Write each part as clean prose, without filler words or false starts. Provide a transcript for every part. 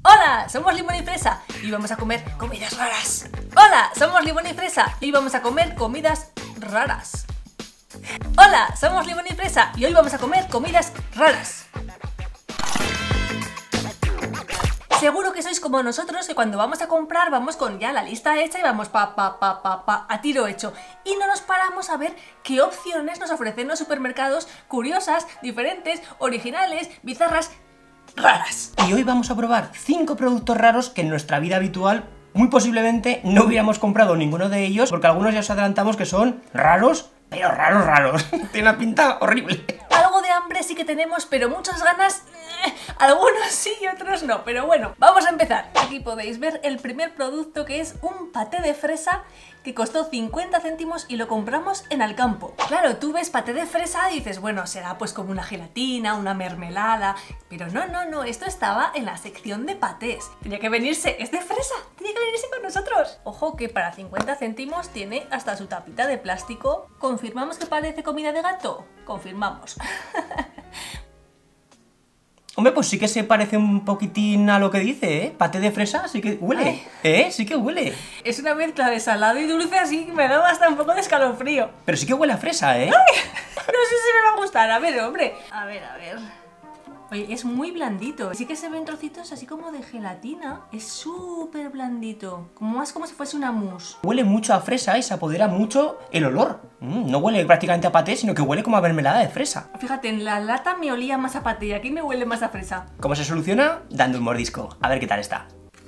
Hola, somos Limón y Fresa y vamos a comer comidas raras. Hola, somos Limón y Fresa y vamos a comer comidas raras. Hola, somos Limón y Fresa y hoy vamos a comer comidas raras. Seguro que sois como nosotros, que cuando vamos a comprar vamos con ya la lista hecha y vamos a tiro hecho. Y no nos paramos a ver qué opciones nos ofrecen los supermercados, curiosas, diferentes, originales, bizarras, raras. Y hoy vamos a probar 5 productos raros que en nuestra vida habitual muy posiblemente no hubiéramos comprado ninguno de ellos, porque algunos ya os adelantamos que son raros, pero raros. Tiene una pinta horrible. Algo de hambre sí que tenemos, pero muchas ganas, algunos sí y otros no. Pero bueno, vamos a empezar. Aquí podéis ver el primer producto, que es un paté de fresa que costó 50 céntimos y lo compramos en Alcampo. Claro, tú ves paté de fresa y dices, bueno, será pues como una gelatina, una mermelada, pero no, esto estaba en la sección de patés. Tenía que venirse, es de fresa, tenía que venirse con nosotros. Ojo que para 50 céntimos tiene hasta su tapita de plástico. ¿Confirmamos que parece comida de gato? Confirmamos. Hombre, pues sí que se parece un poquitín a lo que dice, ¿eh? Paté de fresa sí que huele, sí que huele. Es una mezcla de salado y dulce, así que me da hasta un poco de escalofrío. Pero sí que huele a fresa, ¿eh? ¡Ay! No sé si me va a gustar, a ver, hombre. A ver. Oye, es muy blandito. Sí que se ven trocitos así como de gelatina. Es súper blandito. Más como si fuese una mousse. Huele mucho a fresa y se apodera mucho el olor. No huele prácticamente a paté, sino que huele como a mermelada de fresa. Fíjate, en la lata me olía más a paté y aquí me huele más a fresa. ¿Cómo se soluciona? Dando un mordisco. A ver qué tal está.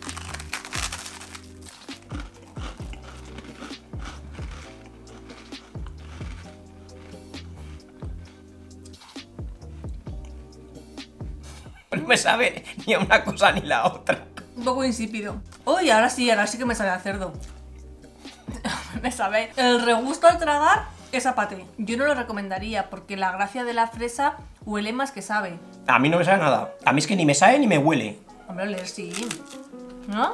No me sabe ni a una cosa ni la otra. Un poco insípido. Uy, ahora sí que me sabe a cerdo. Me sabe. El regusto al tragar es a paté. Yo no lo recomendaría porque la gracia de la fresa huele más que sabe. A mí no me sabe nada. A mí es que ni me sabe ni me huele. Hombre, oler sí. ¿No?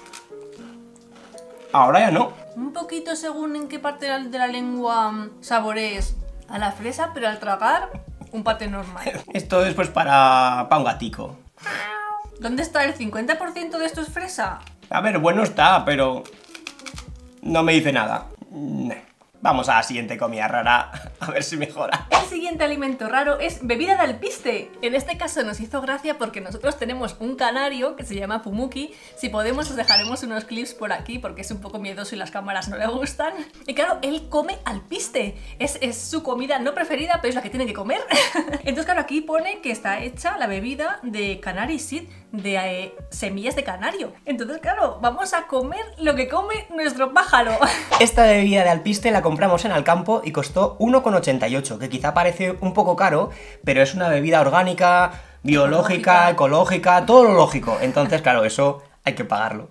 Ahora ya no. Un poquito según en qué parte de la lengua saborees a la fresa, pero al tragar, un paté normal. Esto es pues para un gatico. ¿Dónde está el 50% de esto es fresa? A ver, bueno está, pero no me dice nada. Vamos a la siguiente comida rara, a ver si mejora. El siguiente alimento raro es bebida de alpiste. En este caso nos hizo gracia porque nosotros tenemos un canario que se llama Pumuki. Si podemos os dejaremos unos clips por aquí porque es un poco miedoso y las cámaras no le gustan. Y claro, él come alpiste. Es su comida no preferida, pero es la que tiene que comer. Entonces claro, aquí pone que está hecha la bebida de canary seed, de semillas de canario. Entonces claro, vamos a comer lo que come nuestro pájaro. Esta bebida de alpiste la compramos en Alcampo y costó 1,88, que quizá parece un poco caro, pero es una bebida orgánica, biológica, ecológica, todo lo lógico. Entonces, claro, eso hay que pagarlo.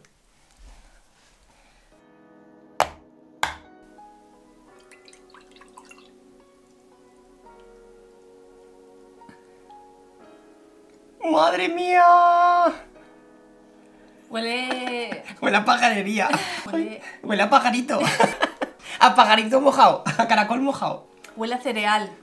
¡Madre mía! Huele a pajarería. Huele a pajarito. A pajarito mojado, a caracol mojado. Huele a cereal.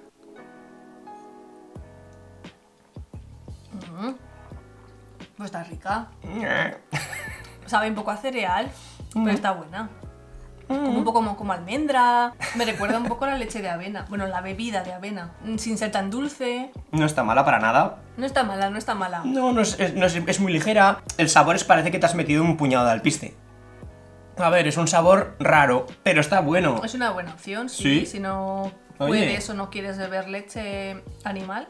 Pues está rica. Sabe un poco a cereal, pero está buena. Como un poco como almendra. Me recuerda un poco a la leche de avena. Bueno, la bebida de avena. Sin ser tan dulce. No está mala para nada. No está mala, no está mala. No es muy ligera. El sabor parece que te has metido un puñado de alpiste. A ver, es un sabor raro, pero está bueno. Es una buena opción, sí. Si no puedes o no quieres beber leche animal.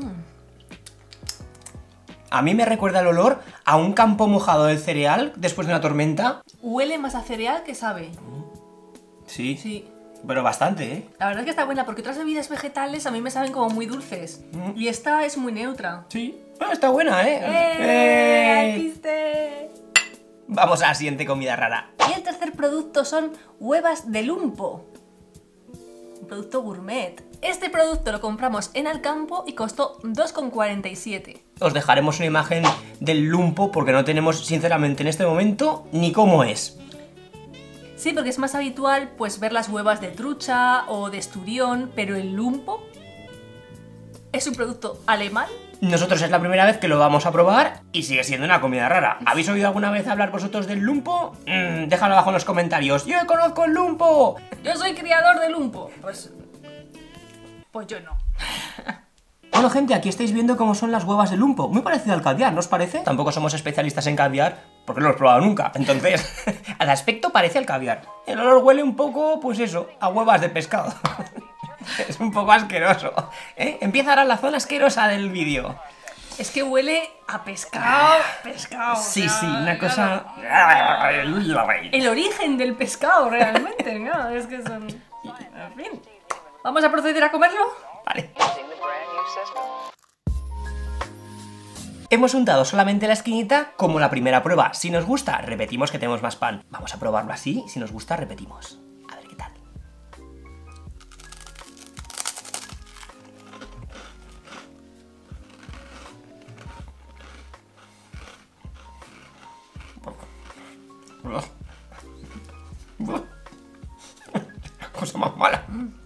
A mí me recuerda el olor a un campo mojado del cereal después de una tormenta. Huele más a cereal que sabe. Sí. Pero bastante, ¿eh? La verdad es que está buena, porque otras bebidas vegetales a mí me saben como muy dulces. Y esta es muy neutra. Sí. Está buena, ¿eh? ¡Alpiste! Vamos a la siguiente comida rara. Y el tercer producto son huevas de lumpo. Un producto gourmet. Este producto lo compramos en Alcampo y costó 2,47. Os dejaremos una imagen del lumpo porque no tenemos, sinceramente, en este momento ni cómo es. Sí, porque es más habitual pues ver las huevas de trucha o de esturión, pero el lumpo es un producto alemán Nosotros es la primera vez que lo vamos a probar y sigue siendo una comida rara. ¿Habéis oído alguna vez hablar vosotros del lumpo? Déjalo abajo en los comentarios. ¡Yo conozco el lumpo! Yo soy criador de lumpo. Pues yo no. Bueno, gente, aquí estáis viendo cómo son las huevas de lumpo. Muy parecido al caviar, ¿no os parece? Tampoco somos especialistas en caviar, porque no lo hemos probado nunca. Entonces, al aspecto parece al caviar. El olor huele un poco, pues eso, a huevas de pescado. Es un poco asqueroso. Empieza ahora la zona asquerosa del vídeo. Es que huele a pescado, pescado. Sí, sí, una cosa... El origen del pescado, realmente, ¿no? Es que son... En fin. ¿Vamos a proceder a comerlo? Vale. Hemos untado solamente la esquinita como la primera prueba. Si nos gusta, repetimos que tenemos más pan. Vamos a probarlo así. Si nos gusta, repetimos. A ver qué tal. Cosa más mala.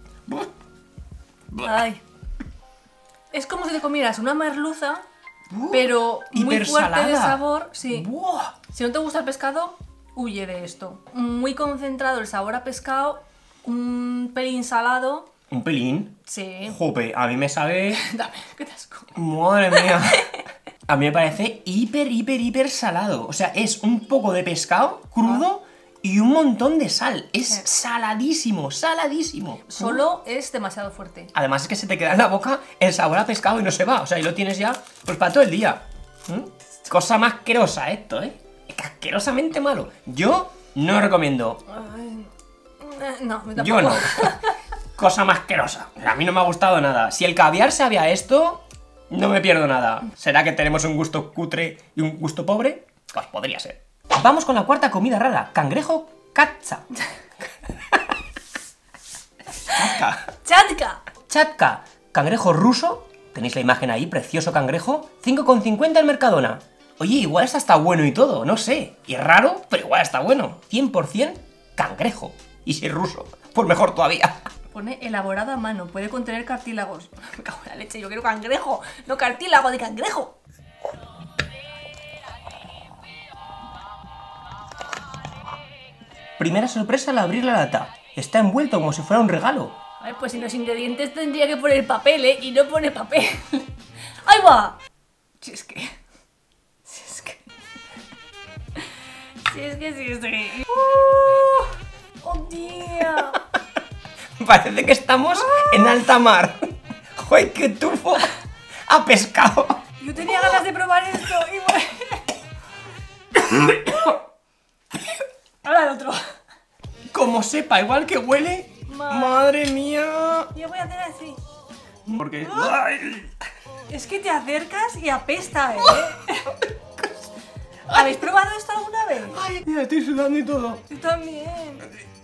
Ay. Es como si te comieras una merluza, pero muy fuerte de sabor. Sí. ¡Buah! Si no te gusta el pescado, huye de esto. Muy concentrado el sabor a pescado, un pelín salado. ¿Un pelín? Sí. Jope, a mí me sabe... Dame, qué asco. Madre mía. A mí me parece hiper salado. O sea, es un poco de pescado crudo y un montón de sal. Es saladísimo, saladísimo. Solo es demasiado fuerte. Además es que se te queda en la boca el sabor a pescado y no se va. O sea, y lo tienes ya pues para todo el día. Cosa más asquerosa esto, ¿eh? Es que asquerosamente malo. Yo no recomiendo. Ay, no, tampoco. Yo no. Cosa más asquerosa. A mí no me ha gustado nada. Si el caviar sabe a esto, no me pierdo nada. ¿Será que tenemos un gusto cutre y un gusto pobre? Pues podría ser. Vamos con la cuarta comida rara. Cangrejo katsa. ¡Chatka! Chatka. Cangrejo ruso. Tenéis la imagen ahí, precioso cangrejo. 5,50 en Mercadona. Oye, igual está hasta bueno y todo, no sé. Y es raro, pero igual está bueno. 100% cangrejo. Y si es ruso, pues mejor todavía. Pone elaborado a mano, puede contener cartílagos. Me cago en la leche, yo quiero cangrejo, no cartílago de cangrejo. Primera sorpresa al abrir la lata. Está envuelto como si fuera un regalo. A ver, pues en los ingredientes tendría que poner papel, ¿eh? Y no pone papel. ¡Ahí va! Si es que... ¡Oh, tía! Parece que estamos en alta mar. ¡Joder, qué tufo! ¡A pescado! Yo tenía ganas de probar esto y bueno... Ahora el otro. Como sepa, igual que huele... ¡Madre mía! Yo voy a hacer así. Porque... Es que te acercas y apesta, ¿eh? ¿Habéis probado esto alguna vez? ¡Ay! Mira, estoy sudando y todo. Yo también.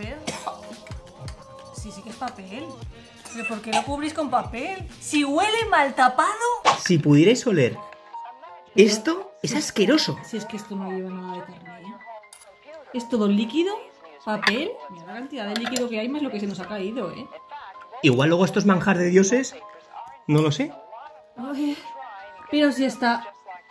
Sí, sí que es papel. ¿Pero por qué lo cubrís con papel? Si huele mal tapado. Si pudierais oler esto, es asqueroso. Si es que esto no lleva nada de carne, ¿eh? Es todo líquido, papel. Mira la cantidad de líquido que hay más lo que se nos ha caído, ¿eh? Igual luego esto es manjar de dioses. No lo sé. Ay, pero si está...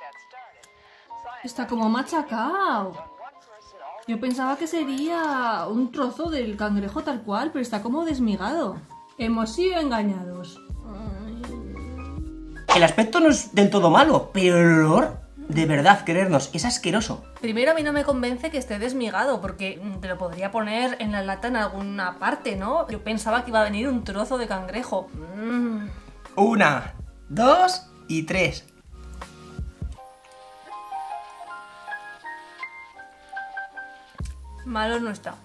Está como machacado. Yo pensaba que sería un trozo del cangrejo tal cual, pero está como desmigado. Hemos sido engañados. El aspecto no es del todo malo, pero el olor, de verdad, querernos, es asqueroso. Primero, a mí no me convence que esté desmigado, porque te lo podría poner en la lata en alguna parte, ¿no? Yo pensaba que iba a venir un trozo de cangrejo. 1, 2 y 3. Malo no está.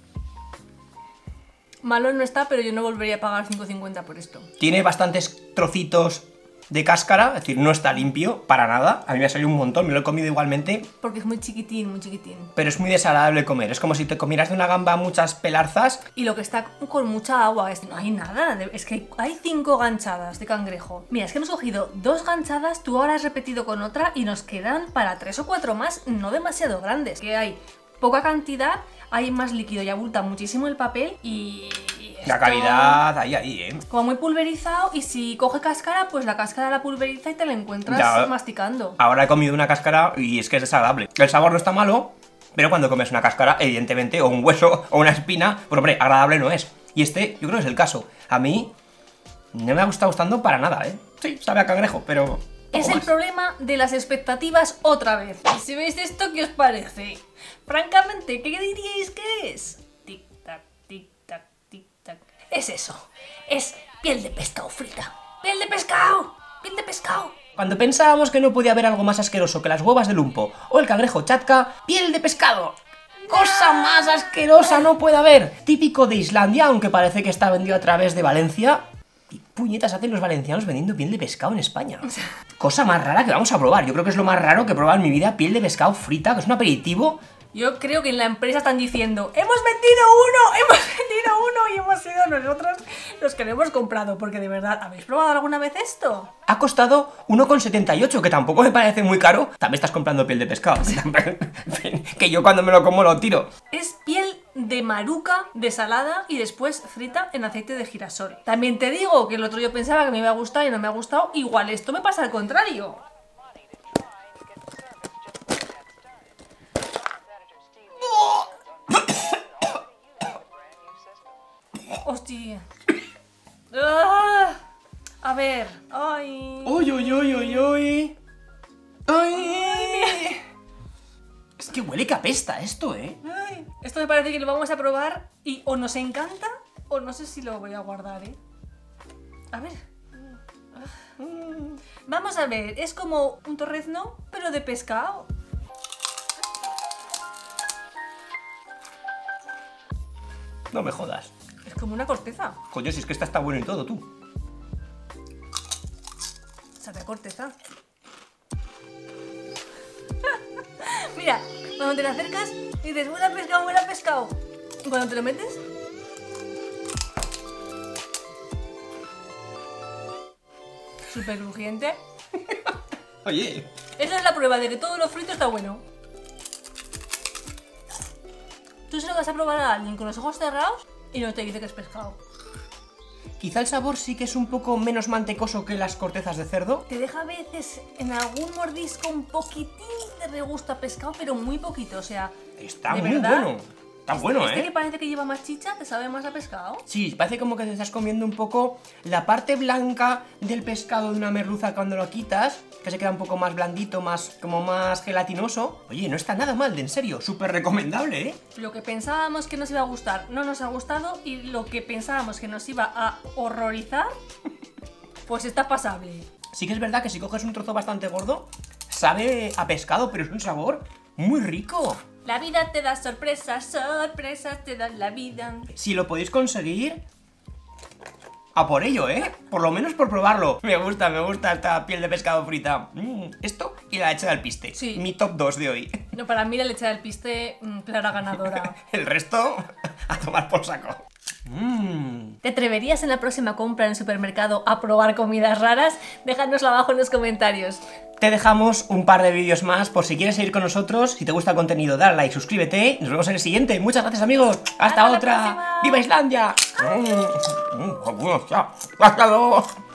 Malo no está, pero yo no volvería a pagar 5,50 por esto. Tiene bastantes trocitos de cáscara, es decir, no está limpio para nada. A mí me ha salido un montón, me lo he comido igualmente. Porque es muy chiquitín, muy chiquitín. Pero es muy desagradable comer, es como si te comieras de una gamba muchas pelarzas. Y lo que está con mucha agua, no hay nada, es que hay 5 ganchadas de cangrejo. Mira, es que hemos cogido 2 ganchadas, tú ahora has repetido con otra y nos quedan para 3 o 4 más, no demasiado grandes. Que hay poca cantidad, hay más líquido y abulta muchísimo el papel y La calidad, ahí, Como muy pulverizado, y si coge cáscara, pues la cáscara la pulveriza y te la encuentras Ya. masticando. Ahora he comido una cáscara y es que es desagradable. El sabor no está malo, pero cuando comes una cáscara, evidentemente, o un hueso o una espina, pues hombre, agradable no es. Y este, yo creo que es el caso. A mí no me está gustando para nada, ¿eh? Sí, sabe a cangrejo, pero... Es el problema de las expectativas otra vez. Y si veis esto, ¿qué os parece? Francamente, ¿qué diríais que es? Tic-tac, tic-tac, tic-tac. Es eso. Es piel de pescado frita. ¡Piel de pescado! ¡Piel de pescado! Cuando pensábamos que no podía haber algo más asqueroso que las huevas de lumpo o el cangrejo chatka, piel de pescado. ¡Cosa más asquerosa no puede haber! Típico de Islandia, aunque parece que está vendido a través de Valencia. ¿Y puñetas hacen los valencianos vendiendo piel de pescado en España? Cosa más rara que vamos a probar. Yo creo que es lo más raro que he probado en mi vida, piel de pescado frita, que es un aperitivo. Yo creo que en la empresa están diciendo ¡hemos vendido uno! Y hemos sido nosotros los que lo hemos comprado. Porque de verdad, ¿habéis probado alguna vez esto? Ha costado 1,78, que tampoco me parece muy caro. También estás comprando piel de pescado. Que yo cuando me lo como lo tiro. Es piel de maruca desalada y después frita en aceite de girasol. También te digo que el otro yo pensaba que me iba a gustar y no me ha gustado. Igual esto me pasa al contrario. Hostia. ¡Ah! A ver. Ay. ¡Uy, uy, uy, uy, uy! ¡Ay! Es que huele que apesta esto, ¿eh? Ay. Esto me parece que lo vamos a probar y o nos encanta o no sé si lo voy a guardar, ¿eh? A ver. Vamos a ver. Es como un torrezno, pero de pescado. No me jodas. Es como una corteza. Coño, si es que esta está bueno y todo, tú. Sabe a corteza. Mira, cuando te la acercas dices, huele a pescado, huele a pescado. Y cuando te lo metes... súper crujiente. Oye. Esa es la prueba de que todo lo frito está bueno. Tú se lo vas a probar a alguien con los ojos cerrados y no te dice que es pescado. Quizá el sabor sí que es un poco menos mantecoso que las cortezas de cerdo. Te deja a veces en algún mordisco un poquitín de regusto a pescado, pero muy poquito, o sea... Está ¿de muy verdad? bueno. Está bueno, Este ¿eh? que parece que lleva más chicha, te sabe más a pescado. Sí, parece como que te estás comiendo un poco la parte blanca del pescado de una merluza cuando lo quitas, que se queda un poco más blandito, como más gelatinoso. Oye, no está nada mal, en serio, súper recomendable, ¿eh? Lo que pensábamos que nos iba a gustar no nos ha gustado y lo que pensábamos que nos iba a horrorizar, pues está pasable. Sí que es verdad que si coges un trozo bastante gordo, sabe a pescado, pero es un sabor muy rico. La vida te da sorpresas, sorpresas te da la vida. Si lo podéis conseguir, a por ello, ¿eh? Por lo menos por probarlo. Me gusta esta piel de pescado frita. Esto y la leche de alpiste. Sí. Mi top 2 de hoy. No, para mí la leche de alpiste, clara ganadora. El resto, a tomar por saco. ¿Te atreverías en la próxima compra en el supermercado a probar comidas raras? Déjanoslo abajo en los comentarios. Te dejamos un par de vídeos más por si quieres seguir con nosotros. Si te gusta el contenido, dale like, suscríbete. Nos vemos en el siguiente. Muchas gracias, amigos. Hasta la otra. próxima. ¡Viva Islandia! ¡Hasta luego!